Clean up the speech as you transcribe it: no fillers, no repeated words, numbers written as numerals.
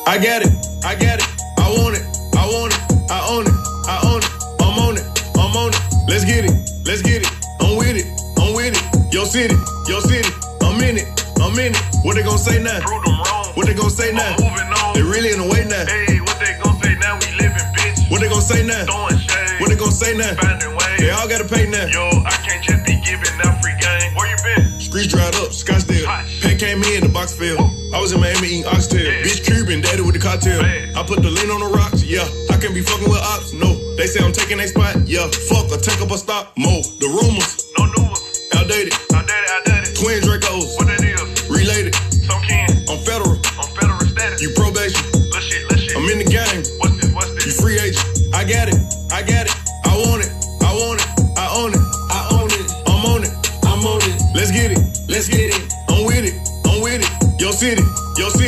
I got it, I got it, I want it, I want it, I own it, I own it, I'm on it, I'm on it. Let's get it, I'm with it, I'm with it. Yo city, I'm in it, I'm in it. What they gon' say now? Prove them wrong. What they gon' say now? I'm moving on. They really in the way now. Hey, what they gon' say now? We living, bitch. What they gon' say now? Throwing shade. What they gon' say now? Finding ways. They all gotta pay now. Yo, I can't just be giving out free game. Where you been? Streets dried up, Scottsdale. Pen came in, the box fell. I was in Miami eating oxtail. Yeah. Bitch Cuban, daddy with the cocktail. Man. I put the lean on the rocks, yeah. I can't be fucking with ops, no. They say I'm taking their spot, yeah. Fuck, I take up a stop, mo. The rumors, No new ones. outdated. Outdated. Twin Dracos, What that is? related. Some kin. I'm federal, I'm federal status. you probation. Let's shit. I'm in the game, What's this? you free agent. I got it, I got it. I want it, I want it, I own it, I own it. I'm on it, I'm on it. Let's get it, I'm with it, I'm with it. Yo city,